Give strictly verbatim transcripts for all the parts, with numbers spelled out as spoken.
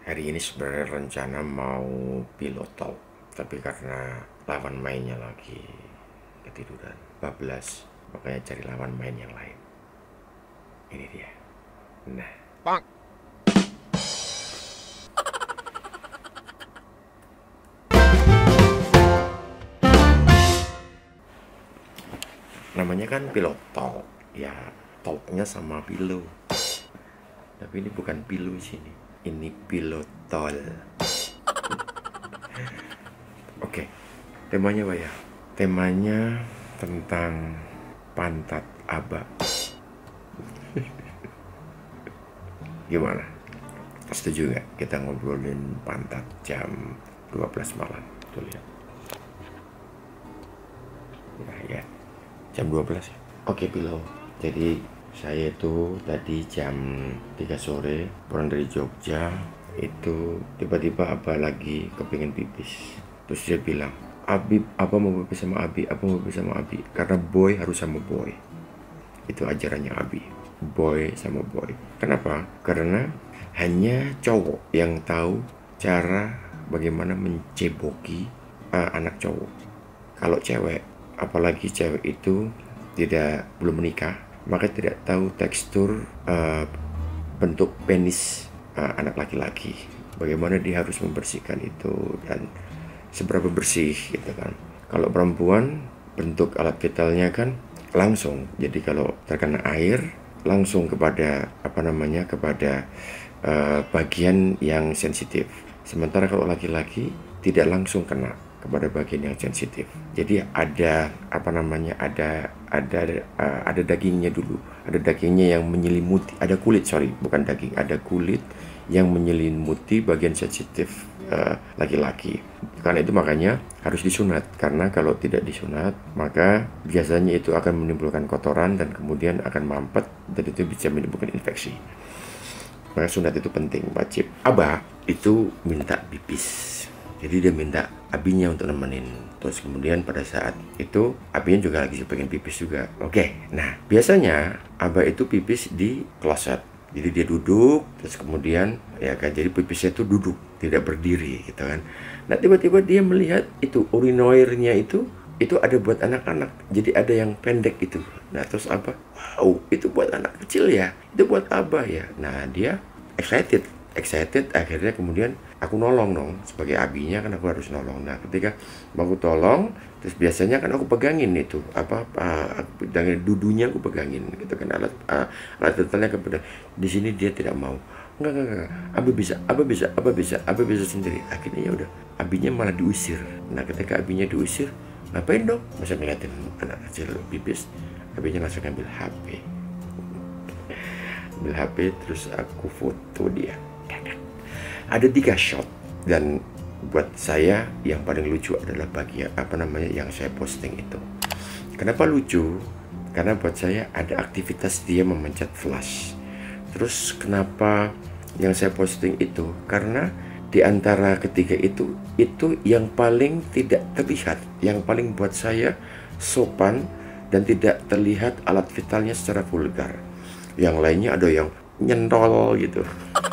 Hari ini sebenarnya rencana mau pilot talk, tapi karena lawan mainnya lagi ketiduran, bablas, makanya cari lawan main yang lain. Ini dia. Nah, namanya kan pilot talk, ya talknya sama pilu. Tapi ini bukan pilu sini, ini pilot tol. Oke, temanya apa ya? Temanya tentang pantat aba. Gimana? Setuju nggak kita ngobrolin pantat jam dua belas malam? Tuh lihat. Nah ya, jam dua belas ya. Oke Pilau, jadi saya itu tadi jam tiga sore pulang dari Jogja. Itu tiba-tiba Abah lagi kepingin pipis. Terus dia bilang, Abi, apa mau pipis sama Abi? Apa mau pipis sama Abi? Karena boy harus sama boy. Itu ajarannya Abi, boy sama boy. Kenapa? Karena hanya cowok yang tahu cara bagaimana menceboki uh, anak cowok. Kalau cewek, apalagi cewek itu tidak belum menikah, maka tidak tahu tekstur uh, bentuk penis uh, anak laki-laki. Bagaimana dia harus membersihkan itu dan seberapa bersih gitu kan. Kalau perempuan, bentuk alat vitalnya kan langsung. Jadi kalau terkena air langsung kepada apa namanya kepada uh, bagian yang sensitif. Sementara kalau laki-laki tidak langsung kena kepada bagian yang sensitif. Jadi ada apa namanya ada ada uh, ada dagingnya dulu. Ada dagingnya yang menyelimuti, ada kulit sorry bukan daging, ada kulit yang menyelimuti bagian sensitif uh, laki-laki. Karena itu makanya harus disunat, karena kalau tidak disunat maka biasanya itu akan menimbulkan kotoran dan kemudian akan mampet dan itu bisa menimbulkan infeksi. Maka sunat itu penting, wajib. Abah itu minta pipis, jadi dia minta abinya untuk nemenin. Terus kemudian pada saat itu abinya juga lagi pengen pipis juga. Oke, nah biasanya Abah itu pipis di kloset. Jadi dia duduk, terus kemudian ya kan, jadi pipisnya itu duduk, tidak berdiri gitu kan. Nah tiba-tiba dia melihat itu urinoirnya itu itu ada buat anak-anak, jadi ada yang pendek itu. Nah terus apa? Wow, itu buat anak kecil ya, itu buat Abah ya. Nah dia excited, excited akhirnya kemudian aku nolong dong, sebagai abinya kan aku harus nolong. Nah ketika aku tolong, terus biasanya kan aku pegangin itu apa, apa aku pegangin dudunya, aku pegangin gitu kan, alat uh, alat vitalnya kepada. Di sini dia tidak mau. Enggak, enggak, enggak. Abi bisa, Abi bisa, Abi bisa, Abi bisa sendiri. Akhirnya ya udah, abinya malah diusir. Nah ketika abinya diusir, ngapain dong? Masa ngeliatin anak kecil pipis? Abinya langsung ambil H P, ambil H P terus aku foto dia. Ada tiga shot, dan buat saya yang paling lucu adalah bagian apa namanya yang saya posting itu. Kenapa lucu? Karena buat saya ada aktivitas dia memencet flash. Terus kenapa yang saya posting itu? Karena di antara ketiga itu, itu yang paling tidak terlihat, yang paling buat saya sopan dan tidak terlihat alat vitalnya secara vulgar. Yang lainnya ada yang nyentol gitu.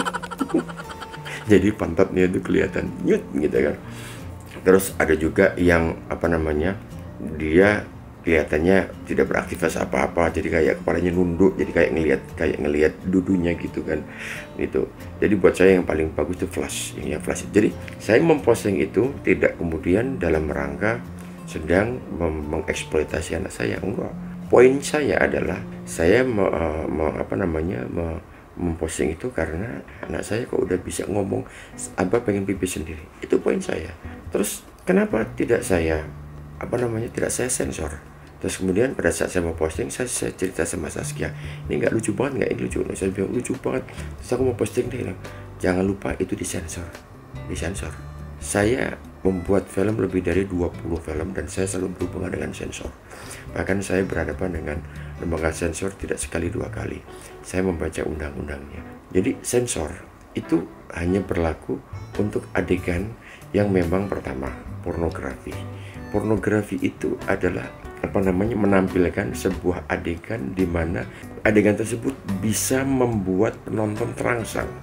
Jadi pantatnya itu kelihatan nyut gitu kan. Terus ada juga yang apa namanya, dia kelihatannya tidak beraktivitas apa-apa, jadi kayak kepalanya nunduk, jadi kayak ngelihat kayak ngelihat dudunya gitu kan. Itu jadi buat saya yang paling bagus itu flash, yang flash. Jadi saya memposting itu tidak kemudian dalam rangka sedang mengeksploitasi anak saya, enggak. Poin saya adalah saya me, me, apa namanya me, memposting itu karena anak saya kok udah bisa ngomong Abah pengen pipis sendiri. Itu poin saya. Terus kenapa tidak saya apa namanya tidak saya sensor? Terus kemudian pada saat saya mau posting, saya, saya cerita sama Saskia, ini nggak lucu banget, nggak ini lucu. Saya bilang lucu banget. Terus aku mau posting, dia bilang jangan lupa itu disensor, disensor. Saya membuat film lebih dari dua puluh film dan saya selalu berhubungan dengan sensor. Bahkan saya berhadapan dengan lembaga sensor tidak sekali dua kali. Saya membaca undang-undangnya. Jadi sensor itu hanya berlaku untuk adegan yang memang pertama pornografi. Pornografi itu adalah apa namanya menampilkan sebuah adegan di mana adegan tersebut bisa membuat penonton terangsang.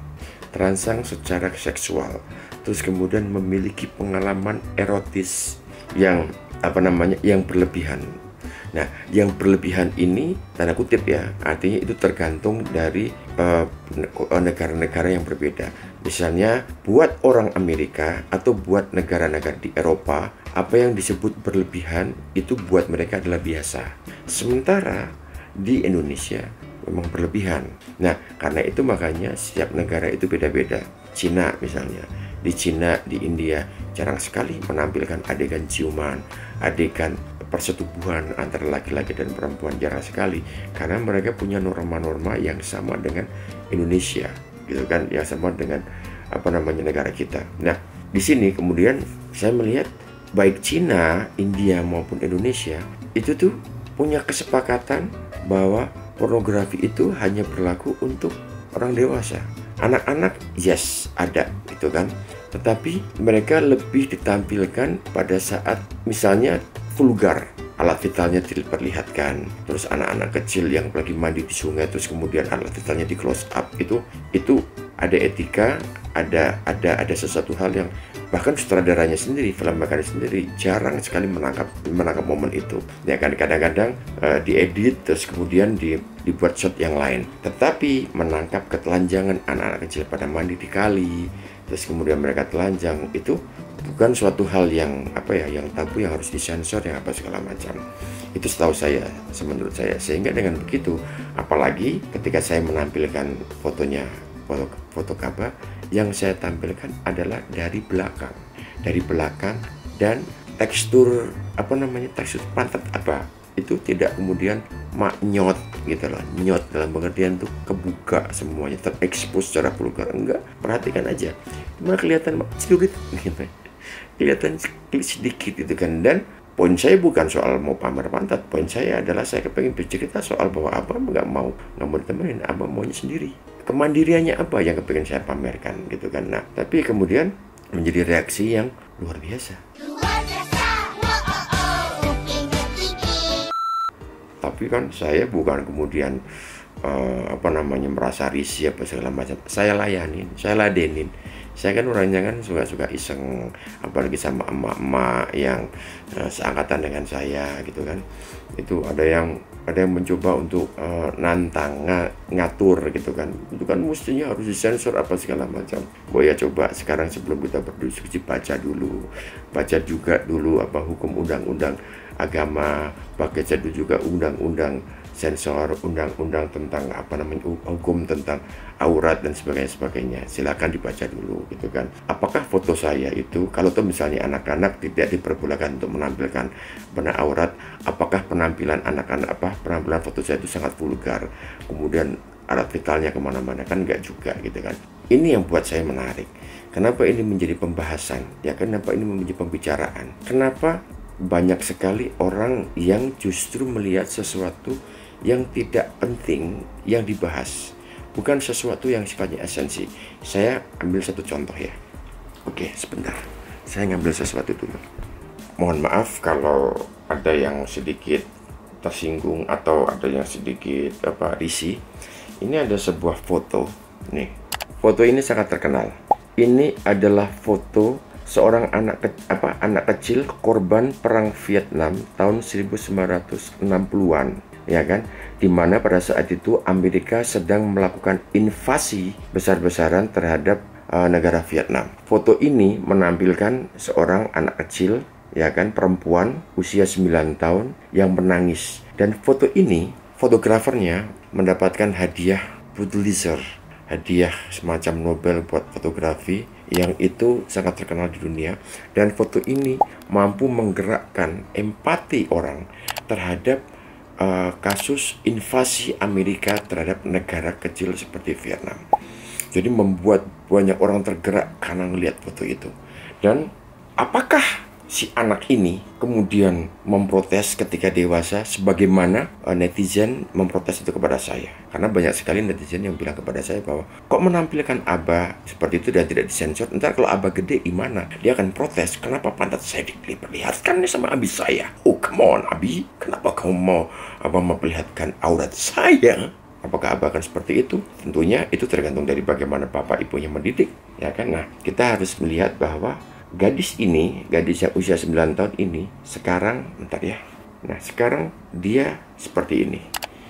terangsang secara seksual, terus kemudian memiliki pengalaman erotis yang apa namanya yang berlebihan. Nah, yang berlebihan ini tanda kutip ya, artinya itu tergantung dari uh, negara-negara yang berbeda. Misalnya buat orang Amerika atau buat negara-negara di Eropa, apa yang disebut berlebihan itu buat mereka adalah biasa. Sementara di Indonesia memang berlebihan. Nah, karena itu makanya setiap negara itu beda-beda. Cina misalnya, di Cina, di India jarang sekali menampilkan adegan ciuman, adegan persetubuhan antara laki-laki dan perempuan, jarang sekali, karena mereka punya norma-norma yang sama dengan Indonesia, gitu kan, yang sama dengan apa namanya negara kita. Nah, di sini kemudian saya melihat baik Cina, India maupun Indonesia itu tuh punya kesepakatan bahwa pornografi itu hanya berlaku untuk orang dewasa. Anak-anak yes ada gitu kan, tetapi mereka lebih ditampilkan pada saat misalnya vulgar, alat vitalnya diperlihatkan, terus anak-anak kecil yang lagi mandi di sungai terus kemudian alat vitalnya di close up, itu itu ada etika, ada ada ada sesuatu hal yang bahkan sutradaranya sendiri, filmmakernya sendiri jarang sekali menangkap menangkap momen itu. Ya kan, kadang-kadang uh, diedit terus kemudian di, dibuat shot yang lain. Tetapi menangkap ketelanjangan anak-anak kecil pada mandi di kali, terus kemudian mereka telanjang, itu bukan suatu hal yang apa ya, yang tabu, yang harus disensor, yang apa segala macam. Itu setahu saya, menurut saya. Sehingga dengan begitu, apalagi ketika saya menampilkan fotonya, foto, foto cover, yang saya tampilkan adalah dari belakang, dari belakang dan tekstur apa namanya tekstur pantat apa itu tidak kemudian maknyot gitu loh, nyot dalam pengertian tuh kebuka semuanya, terekspos secara vulgar, enggak, perhatikan aja, cuma kelihatan sedikit gitu, kelihatan sedikit gitu kan. Dan poin saya bukan soal mau pamer pantat, poin saya adalah saya kepengen bercerita soal bahwa abang nggak mau nggak mau ditemenin, abang maunya sendiri, kemandiriannya apa yang kepengen saya pamerkan gitu kan. Nah, tapi kemudian menjadi reaksi yang luar biasa. Luar biasa. Wow, oh, oh. Tapi kan saya bukan kemudian uh, apa namanya merasa risih apa segala macam. Saya layanin, saya ladenin. Saya kan orangnya kan suka-suka iseng, apalagi sama emak-emak yang uh, seangkatan dengan saya gitu kan. Itu ada yang ada yang mencoba untuk uh, nantang, ng ngatur gitu kan. Itu kan mestinya harus disensor apa segala macam. Oh ya, coba sekarang sebelum kita berdiskusi baca dulu, baca juga dulu apa hukum undang-undang agama, baca juga undang-undang sensor, undang-undang tentang apa namanya hukum tentang aurat dan sebagainya sebagainya. Silakan dibaca dulu gitu kan. Apakah foto saya itu kalau tuh misalnya anak-anak tidak diperbolehkan untuk menampilkan benak aurat, apakah penampilan anak-anak apa penampilan foto saya itu sangat vulgar, kemudian alat vitalnya kemana-mana, kan enggak juga gitu kan. Ini yang buat saya menarik. Kenapa ini menjadi pembahasan? Ya kenapa ini menjadi pembicaraan? Kenapa banyak sekali orang yang justru melihat sesuatu yang tidak penting yang dibahas, bukan sesuatu yang sifatnya esensi. Saya ambil satu contoh ya. Oke, sebentar. Saya ngambil sesuatu dulu. Mohon maaf kalau ada yang sedikit tersinggung atau ada yang sedikit apa risih. Ini ada sebuah foto. Nih, foto ini sangat terkenal. Ini adalah foto seorang anak ke, apa anak kecil korban perang Vietnam tahun seribu sembilan ratus enam puluhan. Ya kan, dimana pada saat itu Amerika sedang melakukan invasi besar-besaran terhadap uh, negara Vietnam. Foto ini menampilkan seorang anak kecil, ya kan, perempuan usia sembilan tahun yang menangis. Dan foto ini, fotografernya mendapatkan hadiah Pulitzer, hadiah semacam Nobel buat fotografi, yang itu sangat terkenal di dunia. Dan foto ini mampu menggerakkan empati orang terhadap Uh, kasus invasi Amerika terhadap negara kecil seperti Vietnam. Jadi membuat banyak orang tergerak karena melihat foto itu. Dan apakah si anak ini kemudian memprotes ketika dewasa sebagaimana uh, netizen memprotes itu kepada saya? Karena banyak sekali netizen yang bilang kepada saya bahwa kok menampilkan Abah seperti itu dan tidak disensor, ntar kalau Abah gede gimana? Dia akan protes, kenapa pantat saya diperlihatkan nih sama Abi saya? Oh come on Abi, kenapa kamu mau Abah memperlihatkan aurat saya? Apakah Abah akan seperti itu? Tentunya itu tergantung dari bagaimana bapak ibunya mendidik, ya kan? Nah, kita harus melihat bahwa gadis ini, gadis yang usia sembilan tahun ini, sekarang, bentar ya. Nah, sekarang dia seperti ini.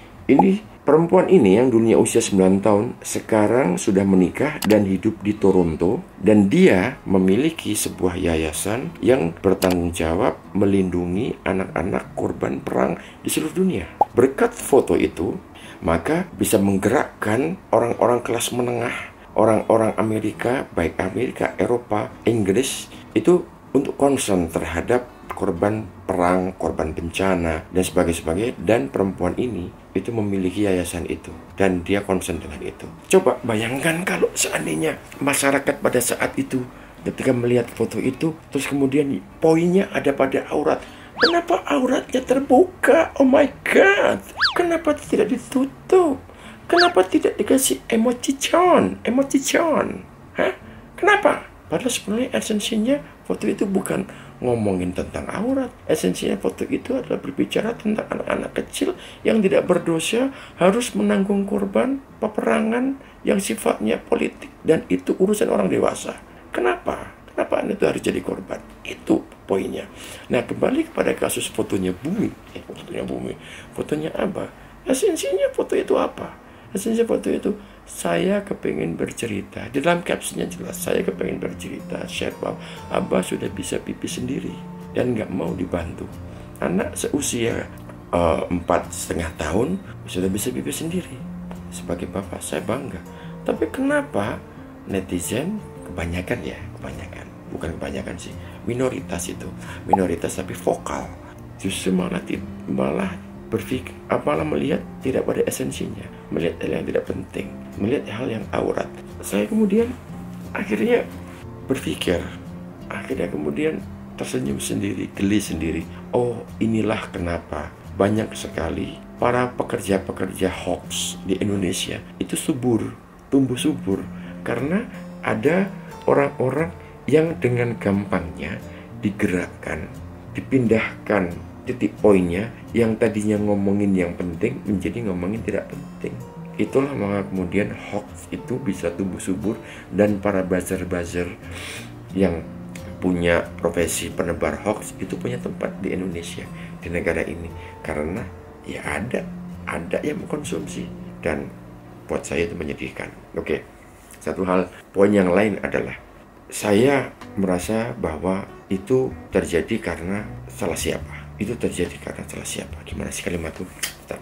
Ini perempuan ini yang dulunya usia sembilan tahun, sekarang sudah menikah dan hidup di Toronto. Dan dia memiliki sebuah yayasan yang bertanggung jawab melindungi anak-anak korban perang di seluruh dunia. Berkat foto itu, maka bisa menggerakkan orang-orang kelas menengah, orang-orang Amerika, baik Amerika, Eropa, Inggris, itu untuk concern terhadap korban perang, korban bencana, dan sebagainya. Dan perempuan ini itu memiliki yayasan itu, dan dia concern dengan itu. Coba bayangkan kalau seandainya masyarakat pada saat itu ketika melihat foto itu, terus kemudian poinnya ada pada aurat. Kenapa auratnya terbuka? Oh my God! Kenapa tidak ditutup? Kenapa tidak dikasih emoticon? Emoticon? Hah? Kenapa? Padahal sebenarnya esensinya foto itu bukan ngomongin tentang aurat. Esensinya foto itu adalah berbicara tentang anak-anak kecil yang tidak berdosa harus menanggung korban peperangan yang sifatnya politik. Dan itu urusan orang dewasa. Kenapa? Kenapa Anda itu harus jadi korban? Itu poinnya. Nah, kembali kepada kasus fotonya Bumi. Eh, fotonya Bumi. Fotonya Abah. Esensinya foto itu apa? Esensinya foto itu, saya kepengen bercerita. Di dalam captionnya jelas, saya kepengen bercerita. Share bahwa Abah sudah bisa pipis sendiri dan nggak mau dibantu. Anak seusia uh, empat setengah tahun sudah bisa pipis sendiri. Sebagai bapak, saya bangga. Tapi kenapa netizen kebanyakan ya, kebanyakan. Bukan kebanyakan sih, minoritas itu, minoritas tapi vokal, justru malah malah berpikir, malah melihat tidak pada esensinya, melihat hal yang tidak penting, melihat hal yang aurat. Saya kemudian akhirnya berpikir, akhirnya kemudian tersenyum sendiri, geli sendiri. Oh, inilah kenapa banyak sekali para pekerja-pekerja hoax di Indonesia itu subur, tumbuh subur, karena ada orang-orang yang dengan gampangnya digerakkan, dipindahkan titik poinnya yang tadinya ngomongin yang penting menjadi ngomongin tidak penting. Itulah maka kemudian hoax itu bisa tumbuh subur, dan para buzzer-buzzer yang punya profesi penebar hoax itu punya tempat di Indonesia, di negara ini, karena ya ada ada yang mengkonsumsi, dan buat saya itu menyedihkan. Oke, satu hal, poin yang lain adalah saya merasa bahwa itu terjadi karena salah siapa. Itu terjadi karena salah siapa. Gimana sih kalimat itu?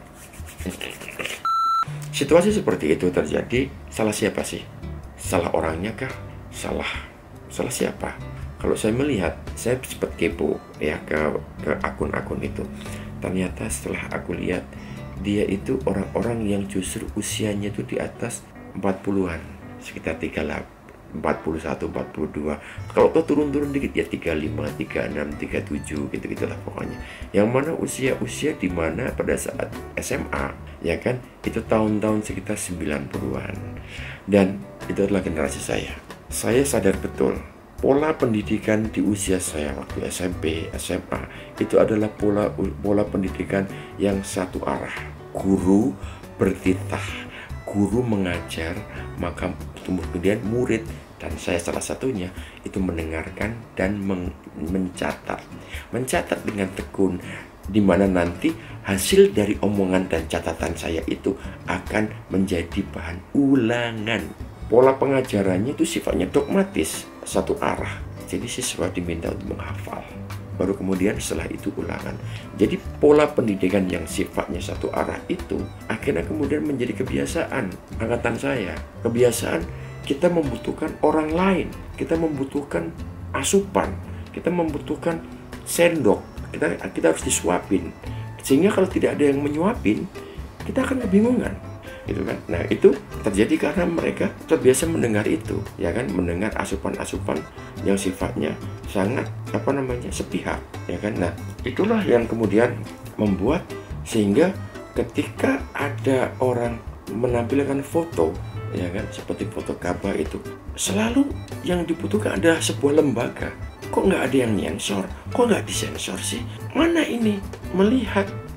Situasi seperti itu terjadi, salah siapa sih? Salah orangnya kah? Salah salah siapa? Kalau saya melihat, saya sempat kepo ya ke ke akun-akun itu. Ternyata setelah aku lihat, dia itu orang-orang yang justru usianya itu di atas empat puluhan, sekitar tiga puluh delapan, empat puluh satu, empat puluh dua. Kalau tuh turun-turun dikit ya tiga puluh lima, tiga puluh enam, tiga puluh tujuh, gitu-gitulah pokoknya. Yang mana usia-usia di mana pada saat S M A, ya kan, itu tahun-tahun sekitar sembilan puluhan. Dan itu adalah generasi saya. Saya sadar betul pola pendidikan di usia saya waktu S M P, S M A itu adalah pola pola pendidikan yang satu arah. Guru bertitah, guru mengajar, maka kemudian murid, dan saya salah satunya, itu mendengarkan dan men mencatat. Mencatat dengan tekun, di mana nanti hasil dari omongan dan catatan saya itu akan menjadi bahan ulangan. Pola pengajarannya itu sifatnya dogmatis, satu arah. Jadi siswa diminta untuk menghafal. Baru kemudian setelah itu ulangan. Jadi pola pendidikan yang sifatnya satu arah itu akhirnya kemudian menjadi kebiasaan angkatan saya. Kebiasaan kita membutuhkan orang lain, kita membutuhkan asupan, kita membutuhkan sendok, kita kita harus disuapin. Sehingga kalau tidak ada yang menyuapin, kita akan kebingungan. Gitu kan? Nah, itu terjadi karena mereka terbiasa mendengar itu, ya kan, mendengar asupan-asupan yang sifatnya sangat apa namanya sepihak, ya kan. Nah, itulah yang kemudian membuat sehingga ketika ada orang menampilkan foto, ya kan, seperti foto Ka'bah itu, selalu yang dibutuhkan adalah sebuah lembaga. Kok nggak ada yang nyensor? Kok nggak disensor sih? Mana ini melihat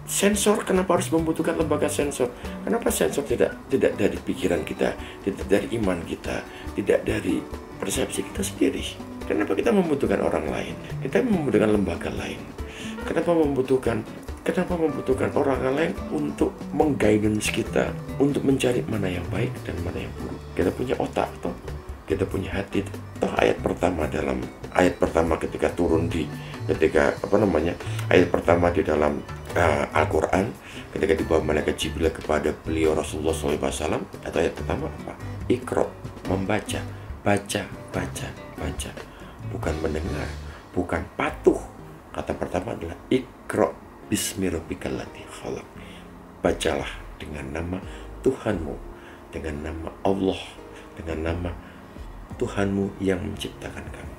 Sensor, kenapa harus membutuhkan lembaga sensor? Kenapa sensor tidak tidak dari pikiran kita, tidak dari iman kita, tidak dari persepsi kita sendiri? Kenapa kita membutuhkan orang lain? Kita membutuhkan lembaga lain. Kenapa membutuhkan Kenapa membutuhkan orang lain untuk mengguidance kita, untuk mencari mana yang baik dan mana yang buruk? Kita punya otak, toh. Kita punya hati. Toh ayat pertama dalam ayat pertama ketika turun di ketika apa namanya ayat pertama di dalam uh, Al-Quran, ketika dibawa malaikat Jibril kepada beliau Rasulullah shallallahu alaihi wasallam, atau ayat pertama apa? Iqra, membaca, baca, baca, baca, bukan mendengar, bukan patuh. Kata pertama adalah Iqra bismi rabbikal ladzi khalaq. Bacalah dengan nama Tuhanmu, dengan nama Allah, dengan nama Tuhanmu yang menciptakan kamu.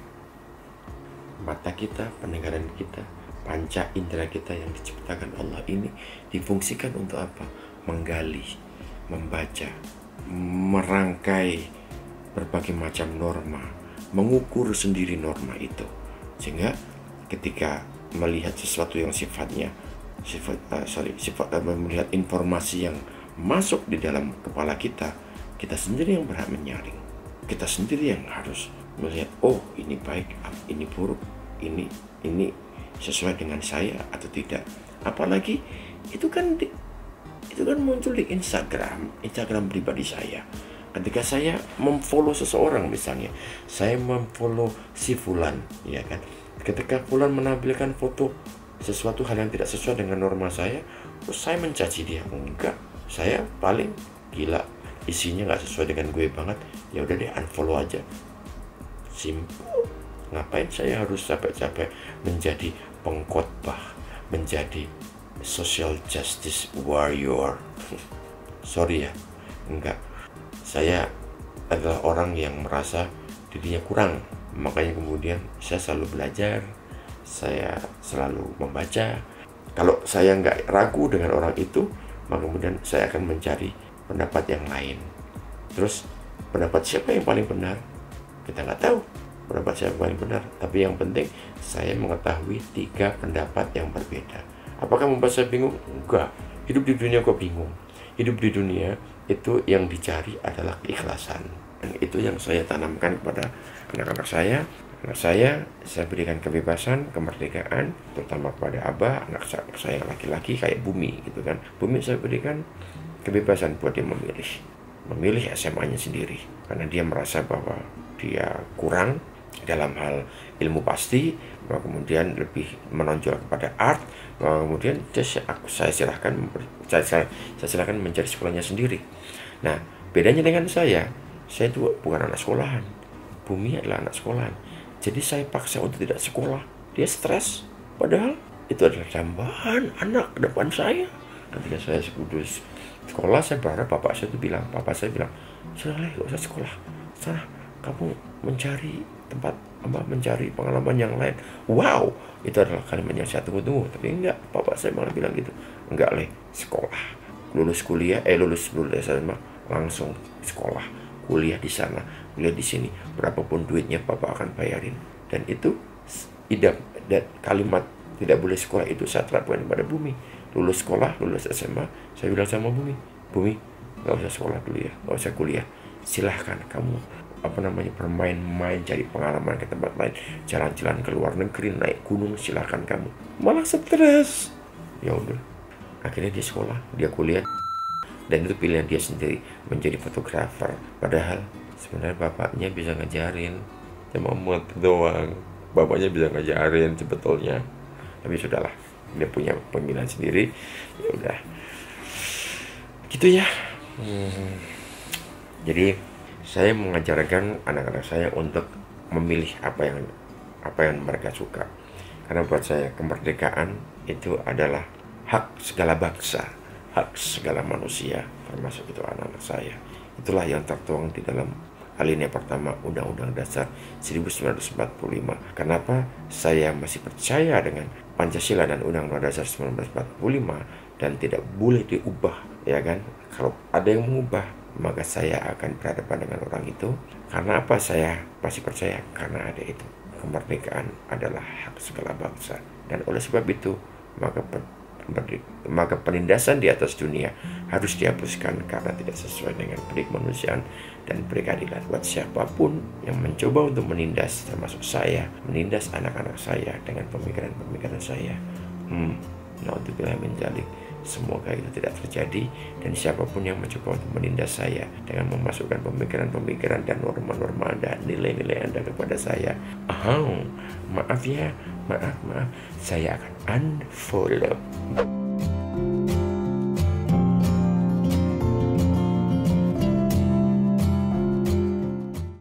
Mata kita, pendengaran kita, panca indera kita yang diciptakan Allah ini difungsikan untuk apa? Menggali, membaca, merangkai berbagai macam norma, mengukur sendiri norma itu. Sehingga ketika melihat sesuatu yang sifatnya sifat uh, sorry sifat uh, melihat informasi yang masuk di dalam kepala kita, kita sendiri yang berhak menyaring. Kita sendiri yang harus melihat, oh ini baik, ini buruk, ini ini sesuai dengan saya atau tidak. Apalagi itu kan di, itu kan muncul di Instagram, Instagram pribadi saya. Ketika saya memfollow seseorang, misalnya saya memfollow si Fulan, ya kan. Ketika Fulan menampilkan foto sesuatu hal yang tidak sesuai dengan norma saya, terus saya mencaci dia. Enggak, saya paling gila, isinya nggak sesuai dengan gue banget. Ya udah deh, unfollow aja. Simple. Ngapain saya harus capek-capek menjadi pengkhotbah, menjadi social justice warrior? Sorry ya, enggak. Saya adalah orang yang merasa dirinya kurang. Makanya kemudian saya selalu belajar, saya selalu membaca. Kalau saya nggak ragu dengan orang itu, maka kemudian saya akan mencari pendapat yang lain. Terus pendapat siapa yang paling benar? Kita nggak tahu pendapat siapa yang paling benar. Tapi yang penting saya mengetahui tiga pendapat yang berbeda. Apakah membuat saya bingung? Enggak. Hidup di dunia kok bingung? Hidup di dunia itu yang dicari adalah keikhlasan. Dan itu yang saya tanamkan kepada anak-anak saya. Anak saya, saya berikan kebebasan, kemerdekaan, terutama kepada Abah, anak saya, anak saya laki-laki kayak Bumi gitu kan. Bumi saya berikan kebebasan buat dia memilih. Memilih S M A-nya sendiri. Karena dia merasa bahwa dia kurang dalam hal ilmu pasti, bahwa kemudian lebih menonjol kepada art, bahwa kemudian aku, saya silahkan saya, saya, saya silahkan mencari sekolahnya sendiri. Nah, bedanya dengan saya, saya itu bukan anak sekolahan. Bumi adalah anak sekolahan. Jadi saya paksa untuk tidak sekolah. Dia stres. Padahal itu adalah dambaan anak ke depan saya. Ketika saya kudus sekolah, saya berharap bapak saya itu bilang, bapak saya bilang, sudah lah, gak usah sekolah. Sana, kamu mencari tempat, apa, mencari pengalaman yang lain. Wow, itu adalah kalimat yang saya tunggu-tunggu. Tapi enggak, bapak saya malah bilang gitu. Enggak, leh, sekolah. Lulus kuliah, eh lulus lulus S M A, langsung sekolah. Kuliah di sana, kuliah di sini, berapapun duitnya bapak akan bayarin. Dan itu idam dan kalimat tidak boleh sekolah itu saya terapkan pada Bumi. Lulus sekolah, lulus S M A, saya bilang sama Bumi, Bumi, nggak usah sekolah dulu ya, nggak usah kuliah. Silahkan kamu apa namanya bermain-main, cari pengalaman ke tempat lain, jalan-jalan ke luar negeri, naik gunung, silahkan kamu. Malah stres. Ya udah, akhirnya dia sekolah, dia kuliah. Dan itu pilihan dia sendiri menjadi fotografer. Padahal sebenarnya bapaknya bisa ngajarin, cuma muat doang. Bapaknya bisa ngajarin sebetulnya. Tapi sudahlah, dia punya pemilihan sendiri. Ya udah, gitu ya. Hmm. Jadi saya mengajarkan anak-anak saya untuk memilih apa yang apa yang mereka suka. Karena buat saya kemerdekaan itu adalah hak segala bangsa, hak segala manusia, termasuk itu anak-anak saya. Itulah yang tertuang di dalam alinea pertama Undang-Undang Dasar seribu sembilan ratus empat puluh lima. Kenapa saya masih percaya dengan Pancasila dan Undang-Undang Dasar seribu sembilan ratus empat puluh lima dan tidak boleh diubah, ya kan? Kalau ada yang mengubah, maka saya akan berhadapan dengan orang itu. Karena apa saya masih percaya? Karena ada itu. Kemerdekaan adalah hak segala bangsa. Dan oleh sebab itu, maka maka penindasan di atas dunia harus dihapuskan karena tidak sesuai dengan peri kemanusiaan dan peri keadilan. Buat siapapun yang mencoba untuk menindas, termasuk saya, menindas anak-anak saya dengan pemikiran-pemikiran saya, hmm, naudzubillah min dzalik. Semoga itu tidak terjadi, dan siapapun yang mencoba untuk menindas saya dengan memasukkan pemikiran-pemikiran dan norma-norma Anda, nilai-nilai Anda kepada saya, oh, maaf ya, maaf, maaf, saya akan unfollow.